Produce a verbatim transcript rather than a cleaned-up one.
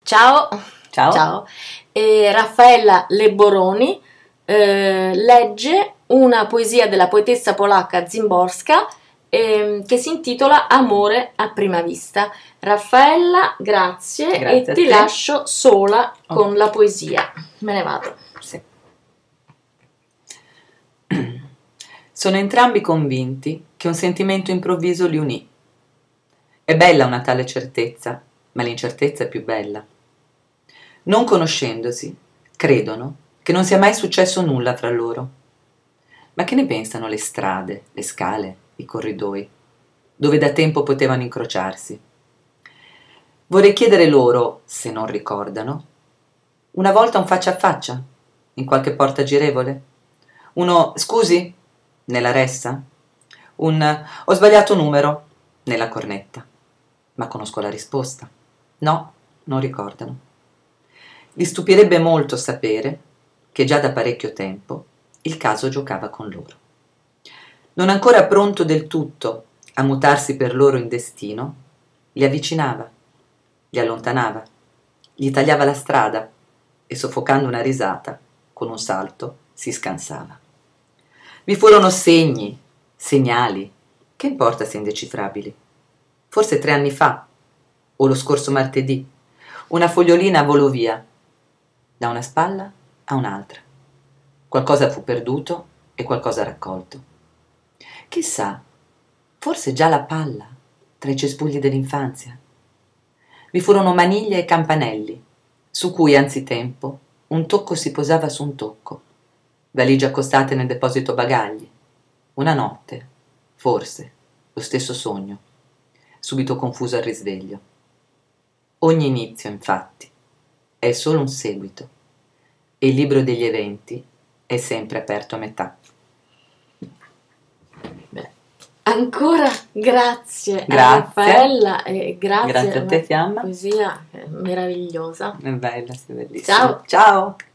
Ciao, Ciao. ciao. E Raffaella Leboroni eh, legge una poesia della poetessa polacca Szymborska eh, che si intitola Amore a prima vista. Raffaella, grazie, Grazie e a ti te. lascio sola Oh. con la poesia. Me ne vado. Sì. Sono entrambi convinti che un sentimento improvviso li unì. È bella una tale certezza, ma l'incertezza è più bella. Non conoscendosi, credono che non sia mai successo nulla fra loro. Ma che ne pensano le strade, le scale, i corridoi, dove da tempo potevano incrociarsi? Vorrei chiedere loro, se non ricordano, una volta un faccia a faccia, in qualche porta girevole? Uno "scusi?" nella ressa? Un "ho sbagliato numero?" nella cornetta? Ma conosco la risposta. No, non ricordano. Li stupirebbe molto sapere che già da parecchio tempo il caso giocava con loro. Non ancora pronto del tutto a mutarsi per loro in destino, li avvicinava, li allontanava, gli tagliava la strada e, soffocando una risata, con un salto si scansava. Vi furono segni, segnali, che importa se indecifrabili. Forse tre anni fa, o lo scorso martedì, una fogliolina volò via, da una spalla a un'altra. Qualcosa fu perduto e qualcosa raccolto. Chissà, forse già la palla tra i cespugli dell'infanzia. Vi furono maniglie e campanelli, su cui anzitempo un tocco si posava su un tocco, valigie accostate nel deposito bagagli, una notte, forse, lo stesso sogno, subito confuso al risveglio. Ogni inizio, infatti, è solo un seguito, e il libro degli eventi è sempre aperto a metà. Beh, ancora grazie, Grazie. a Raffaella e grazie, Grazie a te, Fiamma. poesia meravigliosa. È bella, sei bellissima. Ciao. Ciao.